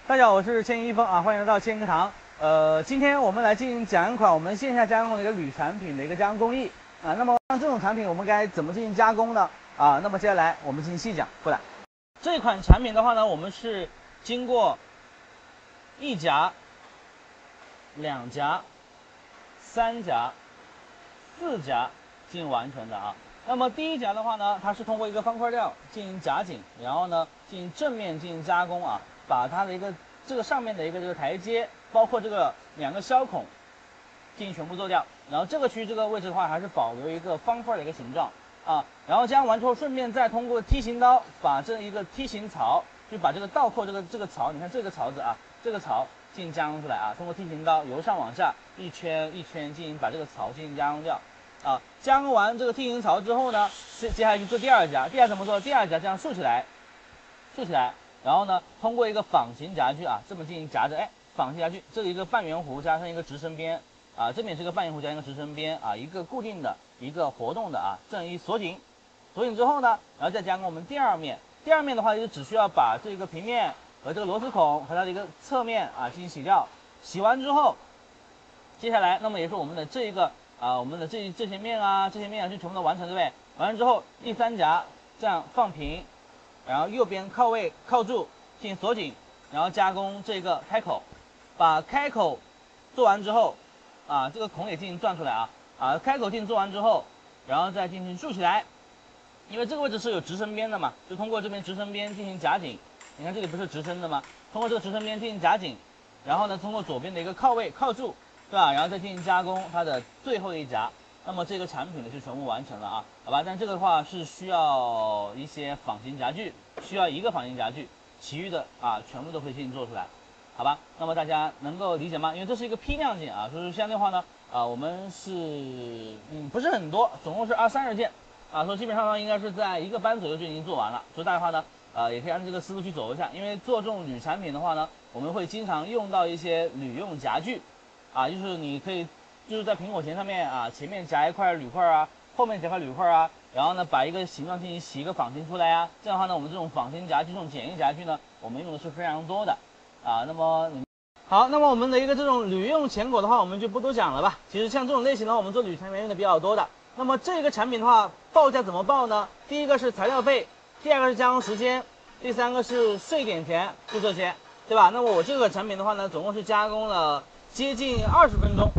大家好，我是千一峰啊，欢迎来到千一课堂。今天我们来进行讲一款我们线下加工的一个铝产品的一个加工工艺啊。那么像这种产品我们该怎么进行加工呢？啊，那么接下来我们进行细讲。过来，这款产品的话呢，我们是经过1夹、2夹、3夹、4夹进行完成的啊。那么第1夹的话呢，它是通过一个方块料进行夹紧，然后呢进行正面进行加工啊，把它的一个这个上面的一个台阶，包括这个2个削孔进行全部做掉，然后这个区域这个位置的话还是保留一个方块的一个形状啊，然后加工完之后，顺便再通过梯形刀把这一个梯形槽，就把这个倒扣这个槽，你看这个槽子啊，这个槽进行加工出来啊，通过梯形刀由上往下一圈一圈进行把这个槽进行加工掉。啊，加工完这个梯形槽之后呢，接下来就做第2夹。第2怎么做？第2夹这样竖起来，然后呢，通过一个仿形夹具啊，这么进行夹着，哎，仿形夹具，这里一个半圆弧加上一个直身边啊，这边是一个半圆弧加一个直身边啊，一个固定的，一个活动的啊，这样一锁紧，锁紧之后呢，然后再加工我们第2面。第2面的话，就只需要把这个平面和这个螺丝孔和它的一个侧面啊进行洗掉。洗完之后，接下来那么也是我们的这一个。我们的这些面啊就全部都完成，对不对？完成之后，第3夹这样放平，然后右边靠位靠住进行锁紧，然后加工这个开口，把开口做完之后，啊，这个孔也进行转出来啊，开口进行做完之后，然后再进行竖起来，因为这个位置是有直身边的嘛，就通过这边直身边进行夹紧。你看这里不是直身的吗？通过这个直身边进行夹紧，然后呢，通过左边的一个靠位靠住。对吧？然后再进行加工它的最后1夹，那么这个产品呢就全部完成了啊，好吧？但这个的话是需要一些仿型夹具，需要1个仿型夹具，其余的啊全部都可以进行做出来，好吧？那么大家能够理解吗？因为这是一个批量件啊，所以说相对的话呢，我们是不是很多，总共是20-30件啊，所以基本上呢应该是在1个班左右就已经做完了，所以大家的话呢，也可以按这个思路去走一下，因为做这种铝产品的话呢，我们会经常用到一些铝用夹具。啊，就是你可以，就是在苹果钳上面啊，前面夹一块铝块啊，后面夹块铝块啊，然后呢，把一个形状进行洗一个仿型出来啊，这样的话呢，我们这种仿型夹具、这种简易夹具呢，我们用的是非常多的啊。那么好，那么我们的一个这种铝用钳口的话，我们就不多讲了吧。其实像这种类型的话，我们做铝产品用的比较多的。那么这个产品的话，报价怎么报呢？第1个是材料费，第2个是加工时间，第3个是税点钱，就这些，对吧？那么我这个产品的话呢，总共是加工了接近20分钟，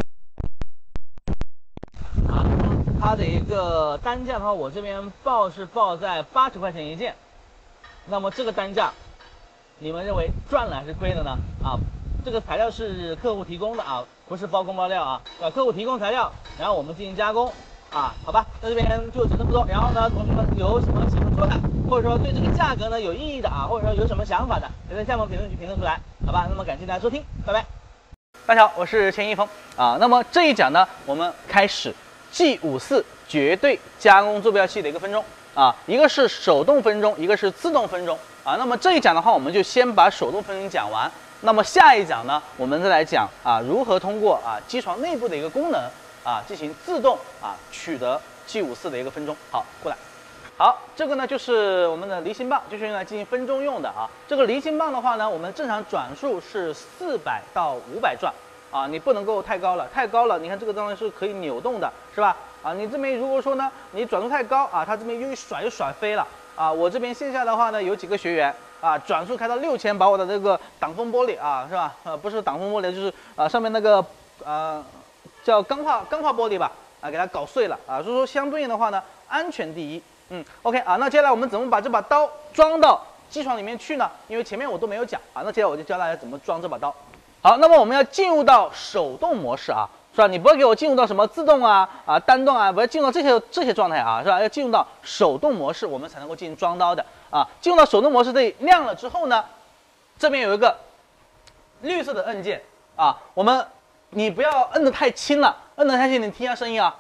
它的一个单价的话，我这边报在80块钱1件。那么这个单价，你们认为赚了还是亏了呢？啊，这个材料是客户提供的啊，不是包工包料啊，客户提供材料，然后我们进行加工啊，好吧？在这边就只这么多。然后呢，同学们有什么喜欢说的，或者说对这个价格呢有异议的啊，或者说有什么想法的，也在下方评论区评论出来，好吧？那么感谢大家收听，拜拜。大家好，我是钱一峰啊。那么这一讲呢，我们开始 G54绝对加工坐标器的一个分钟啊，一个是手动分钟，一个是自动分钟啊。那么这一讲的话，我们就先把手动分钟讲完。那么下一讲呢，我们再来讲啊，如何通过机床内部的一个功能啊，进行自动取得 G54的一个分钟。好，过来。好，这个呢就是我们的离心棒，就是用来进行分钟用的啊。这个离心棒的话呢，我们正常转速是400到500转啊，你不能够太高了，太高了，你看这个当然是可以扭动的，是吧？啊，你这边如果说呢，你转速太高啊，它这边又一甩就甩飞了啊。我这边线下的话呢，有几个学员啊，转速开到6000，把我的这个挡风玻璃啊，是吧？不是挡风玻璃，就是上面那个叫钢化玻璃吧，给它搞碎了啊。所以说相对应的话呢，安全第一。OK 啊，那接下来我们怎么把这把刀装到机床里面去呢？因为前面我都没有讲啊，那接下来我就教大家怎么装这把刀。好，那么我们要进入到手动模式啊，是吧？你不要给我进入到什么自动单动不要进入到这些状态啊，是吧？要进入到手动模式，我们才能够进行装刀的啊。进入到手动模式这里亮了之后呢，这边有一个绿色的按键啊，你不要摁得太轻了，摁得太轻你听一下声音啊，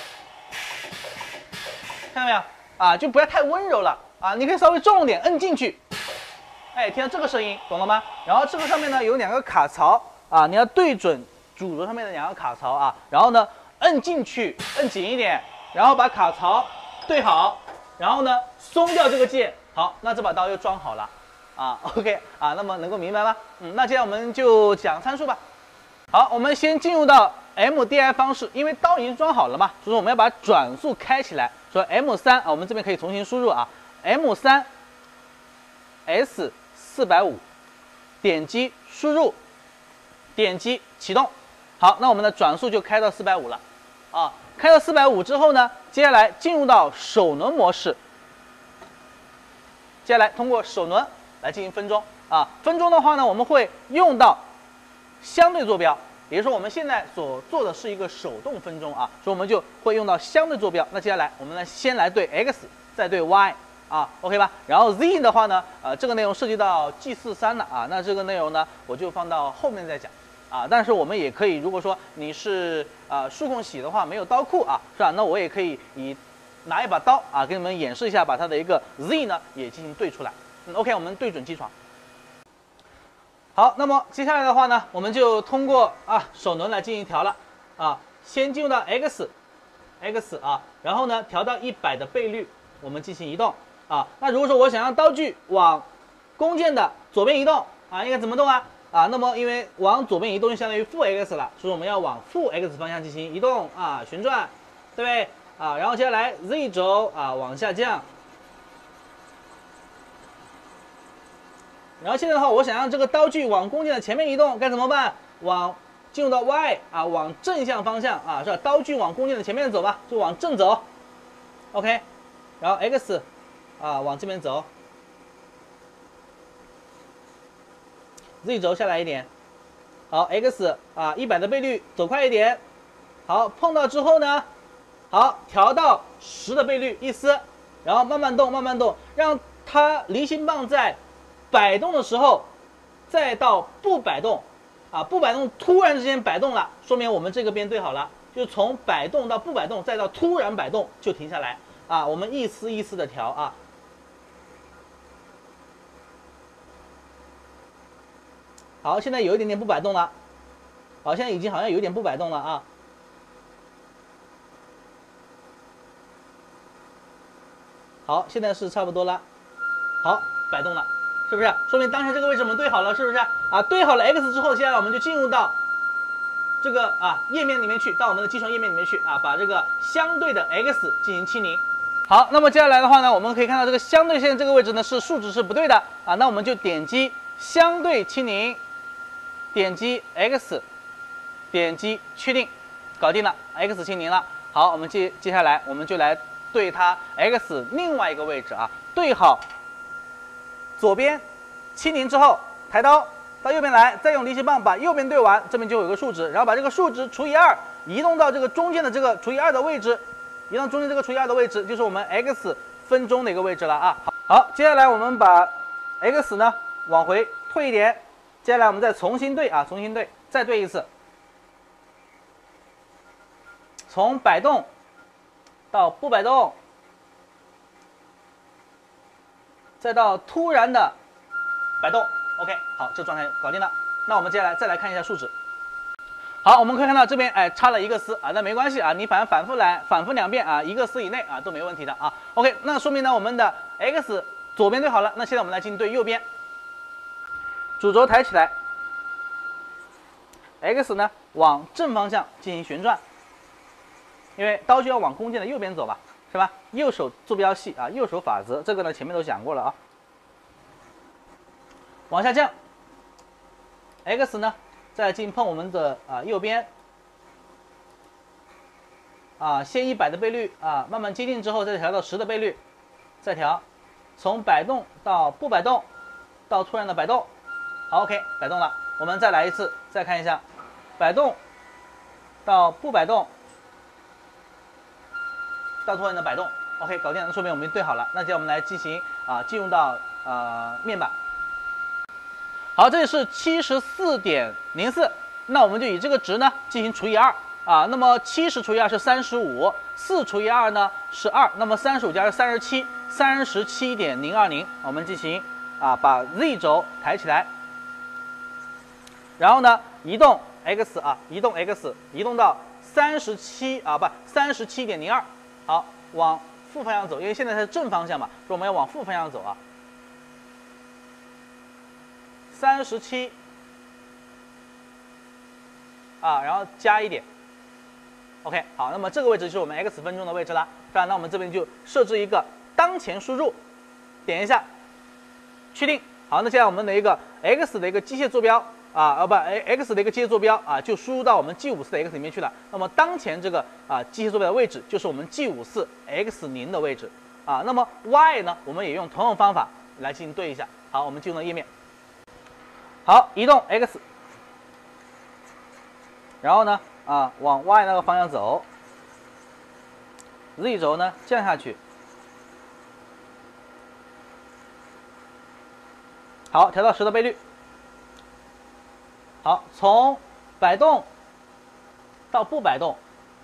看到没有？就不要太温柔了啊，你可以稍微重一点，摁进去，哎，听到这个声音，懂了吗？然后这个上面呢有2个卡槽啊，你要对准主轴上面的2个卡槽啊，然后呢摁进去，摁紧一点，然后把卡槽对好，然后呢松掉这个键，好，那这把刀就装好了啊 ，OK 啊，那么能够明白吗？那接下来我们就讲参数吧。好，我们先进入到 MDI 方式，因为刀已经装好了嘛，所以说我们要把转速开起来。说 M3啊，我们这边可以重新输入啊 ，M3 S450，点击输入，点击启动。好，那我们的转速就开到450了啊。开到450之后呢，接下来进入到手轮模式。接下来通过手轮来进行分钟啊。分钟的话呢，我们会用到相对坐标，也就是说我们现在所做的是一个手动分钟啊，所以我们就会用到相对坐标。那接下来我们呢先来对 X， 再对 Y 啊 ，OK 吧？然后 Z 的话呢，这个内容涉及到 G43了啊，那这个内容呢我就放到后面再讲啊。但是我们也可以，如果说你是数控洗的话，没有刀库啊，是吧？那我也可以拿一把刀啊，给你们演示一下，把它的一个 Z 呢也进行对出来。OK， 我们对准机床。好，那么接下来的话呢，我们就通过手轮来进行调了啊。先进入到 X 啊，然后呢调到100的倍率，我们进行移动啊。那如果说我想让刀具往弓箭的左边移动啊，应该怎么动啊？那么因为往左边移动就相当于负 X 了，所以我们要往负 X 方向进行移动啊，旋转，对不对啊？然后接下来 Z 轴往下降。然后现在的话，我想让这个刀具往弓箭的前面移动，该怎么办？进入到 Y 往正向方向是吧？刀具往弓箭的前面走吧，就往正走。OK， 然后 X 往这边走 ，Z 轴下来一点。好 ，X 100的倍率走快一点。好，碰到之后呢，好调到10的倍率一丝，然后慢慢动，慢慢动，让它离心棒在摆动的时候，再到不摆动，不摆动突然之间摆动了，说明我们这个边对好了，就从摆动到不摆动，再到突然摆动就停下来我们一丝一丝的调好，现在有一点点不摆动了，好，现在已经好像有一点不摆动了好，现在是差不多了，好，摆动了。是不是？说明当下这个位置我们对好了，是不是？对好了 X 之后，接下来我们就进入到这个页面里面去，到我们的机床页面里面去把这个相对的 X 进行清零。好，那么接下来的话呢，我们可以看到这个相对线这个位置呢是数值是不对的那我们就点击相对清零，点击 X， 点击确定，搞定了 ，X 清零了。好，我们接下来我们就来对它 X 另外一个位置对好。左边清零之后，抬刀到右边来，再用离心棒把右边对完，这边就有个数值，然后把这个数值除以2，移动到这个中间的这个除以2的位置，移动中间这个除以2的位置，就是我们 X 分钟的一个位置了好，接下来我们把 X 呢往回退一点，接下来我们再重新对重新对，再对一次，从摆动到不摆动。再到突然的摆动 ，OK， 好，这个状态搞定了。那我们接下来再来看一下数值。好，我们可以看到这边差了1个丝那没关系你反复2遍1个丝以内都没问题的OK， 那说明呢我们的 X 左边对好了，那现在我们来进行对右边。主轴抬起来 ，X 呢往正方向进行旋转，因为刀具要往弓箭的右边走吧。是吧？右手坐标系右手法则，这个呢前面都讲过了往下降 ，X 呢再进碰我们的右边先100的倍率慢慢接近之后再调到10的倍率，再调，从摆动到不摆动，到突然的摆动，好 ，OK， 摆动了，我们再来一次，再看一下，摆动到不摆动。到突然的摆动 ，OK， 搞定了，说明我们对好了。那接下来我们来进行进入到面板。好，这里是74.04，那我们就以这个值呢进行除以2那么70除以2是35，4除以2呢是2，那么35加上37，37.020，我们进行把 Z 轴抬起来，然后呢移动 X 移动 X， 移动到37.02。好，往负方向走，因为现在是正方向嘛，所以我们要往负方向走 37啊，然后加1点。OK， 好，那么这个位置就是我们 x 分钟的位置了，是吧？那我们这边就设置一个当前输入，点一下，确定。好，那现在我们的一个 x 的一个机械坐标x 的一个机械坐标啊，就输入到我们 G54 的 x 里面去了。那么当前这个机械坐标的位置就是我们 G54 x0的位置啊。那么 y 呢，我们也用同样方法来进行对一下。好，我们进入到页面。好，移动 x， 然后呢往 y 那个方向走 ，z 轴呢降下去。好，调到10的倍率。好，从摆动到不摆动。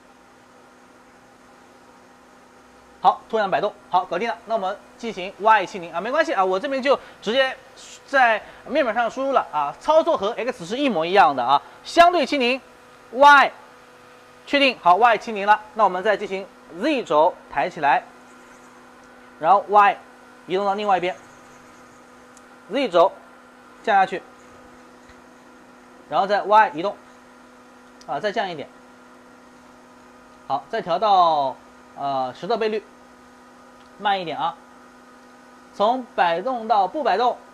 好，突然摆动，好，搞定了。那我们进行 y70啊，没关系啊，我这边就直接在面板上输入了啊，操作和 x 是一模一样的啊，相对70 y 确定，好 y70了。那我们再进行 z 轴抬起来，然后 y 移动到另外一边 ，z 轴降下去，然后再 y 移动啊，再降一点，好，再调到10的倍率，慢一点啊，从摆动到不摆动，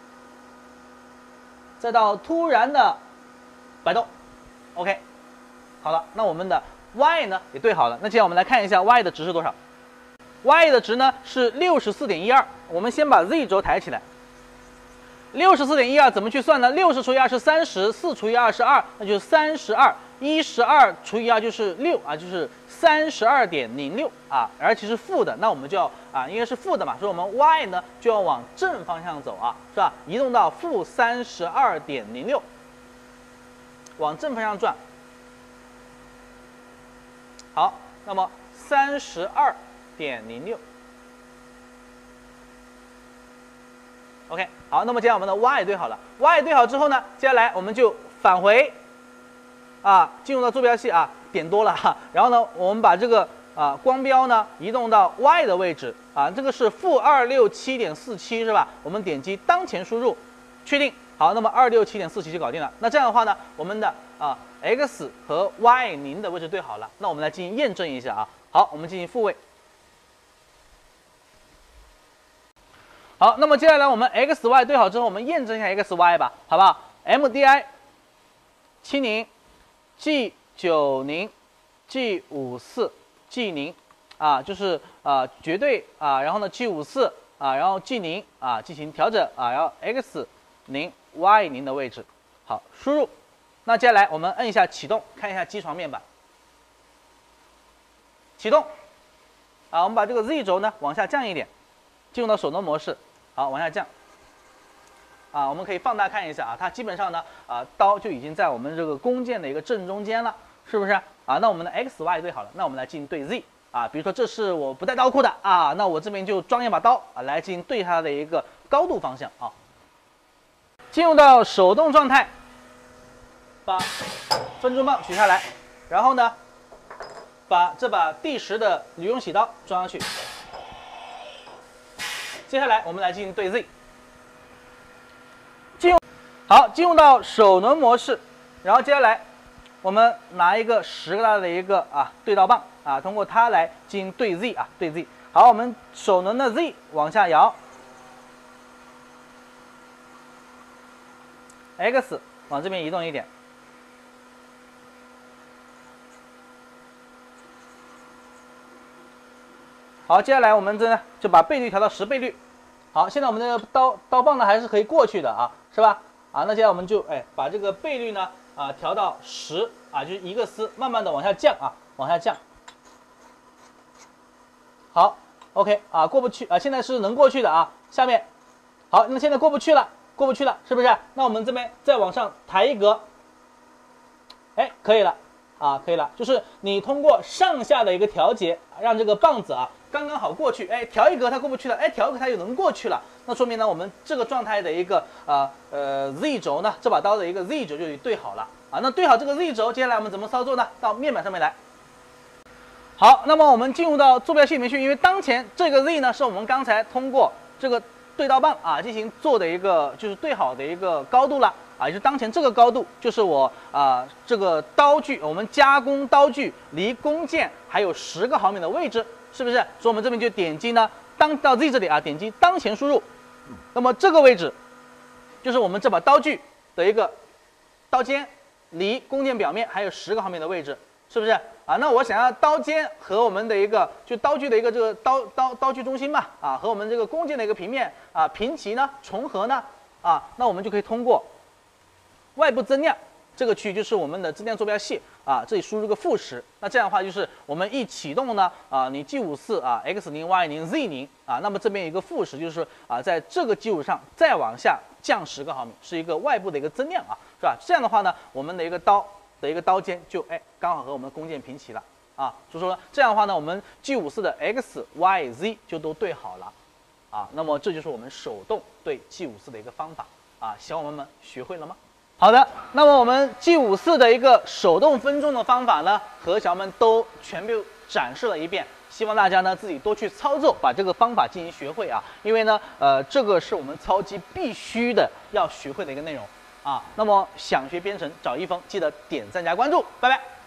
再到突然的摆动 ，OK。好了，那我们的 y 呢也对好了。那接下来我们来看一下 y 的值是多少。y 的值呢是 64.12。我们先把 z 轴抬起来。64.12怎么去算呢？60除以2是30，4除以2是2，那就是32，12除以2就是6啊，就是32.06啊，而且是负的，那我们就要因为是负的嘛，所以我们 y 呢就要往正方向走啊，是吧？移动到负32.06，往正方向转。好，那么32.06。OK， 好，那么接下来我们的 y 对好了 ，y 对好之后呢，接下来我们就返回，进入到坐标系啊，点多了哈，然后呢，我们把这个光标呢移动到 y 的位置啊，这个是负267.47是吧？我们点击当前输入，确定，好，那么267.47就搞定了。那这样的话呢，我们的x 和 y0的位置对好了，那我们来进行验证一下啊。好，我们进行复位。好，那么接下来我们 x y 对好之后，我们验证一下 x y 吧，好不好 ？MDI 70 G90 G54 G0就是绝对然后呢 G54然后 G0 进行调整然后 x0 y0的位置，好，输入。那接下来我们摁一下启动，看一下机床面板。启动，我们把这个 Z 轴呢往下降一点，进入到手动模式，好，往下降。我们可以放大看一下它基本上呢刀就已经在我们这个弓箭的一个正中间了，是不是那我们的 X Y 对好了，那我们来进行对 Z 比如说这是我不带刀库的那我这边就装一把刀来进行对它的一个高度方向进入到手动状态，把分钟棒取下来，然后呢，把这把第10的旅用洗刀装上去。接下来我们来进行对 Z， 进入到手轮模式，然后接下来我们拿一个10个大的一个对刀棒通过它来进行对 Z 对 Z。好，我们手轮的 Z 往下摇 ，X 往这边移动一点。好，接下来我们这呢就把倍率调到10倍率。好，现在我们这个刀棒呢还是可以过去的是吧？那接下来我们就把这个倍率呢调到10就是一个丝，慢慢的往下降往下降。好 ，OK 过不去现在是能过去的下面，好，那现在过不去了，是不是？那我们这边再往上抬一格，可以了可以了，就是你通过上下的一个调节，让这个棒子刚刚好过去，调一格它过不去了，调一格它又能过去了，那说明呢我们这个状态的一个Z 轴呢，这把刀的一个 Z 轴就对好了那对好这个 Z 轴，接下来我们怎么操作呢？到面板上面来。好，那么我们进入到坐标系里面去，因为当前这个 Z 呢是我们刚才通过这个对刀棒啊进行做的一个就是对好的一个高度了啊，也就是当前这个高度就是我这个刀具我们加工刀具离弓箭还有10个毫米的位置，是不是？所以我们这边就点击呢到 Z 这里啊，点击当前输入，那么这个位置就是我们这把刀具的一个刀尖离弓箭表面还有10个毫米的位置，是不是啊？那我想要刀尖和我们的一个就刀具的一个这个刀具中心嘛啊，和我们这个弓箭的一个平面啊平齐呢重合呢啊，那我们就可以通过外部增量这个区域就是我们的增量坐标系啊，这里输入个负10，那这样的话就是我们一启动呢啊，你 G54啊 X0 Y0 Z0啊，那么这边有一个负10，就是啊在这个基础上再往下降10个毫米，是一个外部的一个增量啊，是吧？这样的话呢，我们的一个刀的一个刀尖就刚好和我们的弓箭平齐了啊，所以说呢这样的话呢，我们 G54的 X Y Z 就都对好了啊，那么这就是我们手动对 G54的一个方法啊，小伙伴们学会了吗？好的，那么我们 G54的一个手动分重的方法呢，和小伙伴们都全部展示了一遍，希望大家呢自己多去操作，把这个方法进行学会啊，因为呢，这个是我们操机必须的要学会的一个内容啊。那么想学编程找一峰，记得点赞加关注，拜拜。